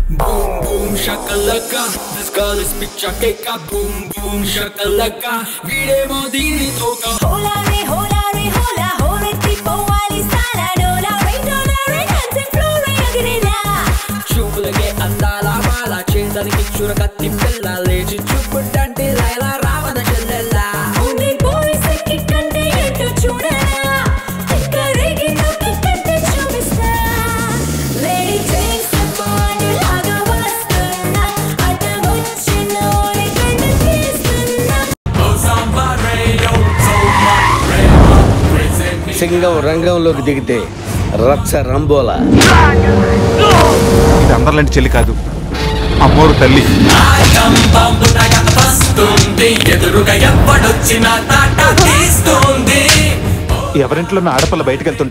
Boom boom shakalaka, this girl is picture cake. Boom boom shakalaka, vide modini toka. Hola re hola re hola, hola tipo wali sala dola, dola re dancing floor re agirela. Chupulage andala bala, chedaniki churakatti pilla, leji chupudante laila ravana chellella. Undi boys kickante etu chudana, tikkaregi no kickante chumista. Lady takes a body laga vastunna, ata vachina ore kanna teestunna. Oh samba radio, so much radio, present me. Singam రంగంలోకి దిగితే రచ్చ రంబోలా. ఇది అందరిలాంటి చెల్లి కాదు, అమ్మోరు తల్లి. ఎదురుగా ఎవ్వడొచ్చినా తాట తీస్తుంది. ఎవరింట్లో ఆడపిల్ల బయటకు వెళ్తుంటే